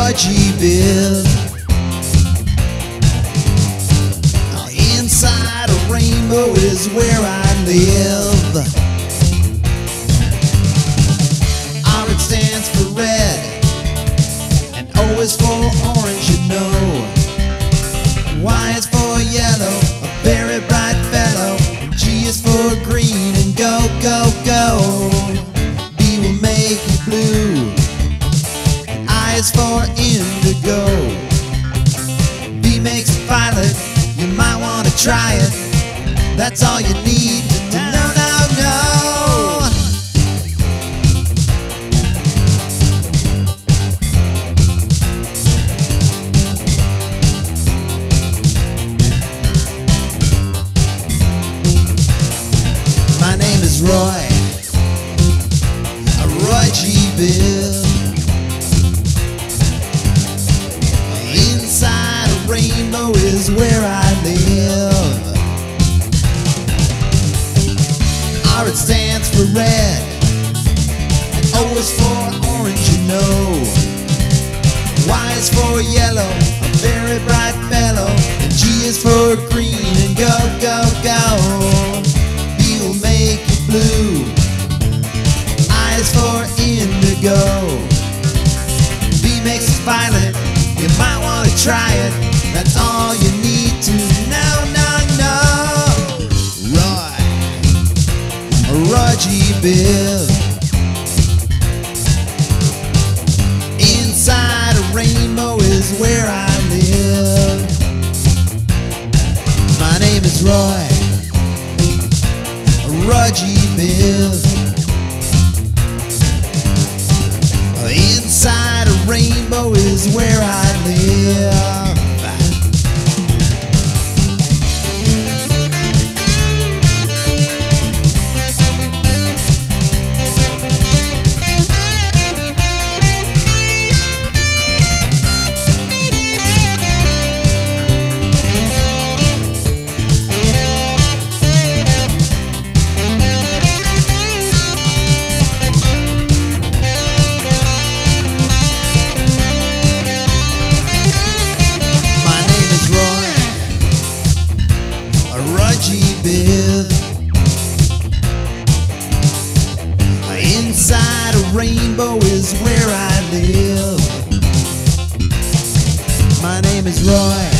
G Biv. Inside a rainbow is where I live. R it stands for red, and O is for orange, you know. Y is for yellow, a very bright fellow. G is for green, and go, go, go. B will make you blue, and I is for indigo. B makes violet, you might want to try it. That's all you need to know, know. My name is Roy G Biv. Inside a rainbow is where I live. R it stands for red, and O is for orange, you know. Y is for yellow, a very bright fellow. And G is for green, and go, go, go. B will make you blue, I is for indigo. B makes us violet, you might want to try it. That's all you need to know, know. Roy G Biv. Inside a rainbow is where I live. My name is Roy G Biv. Inside a rainbow is where I live. G Biv. Inside a rainbow is where I live. My name is Roy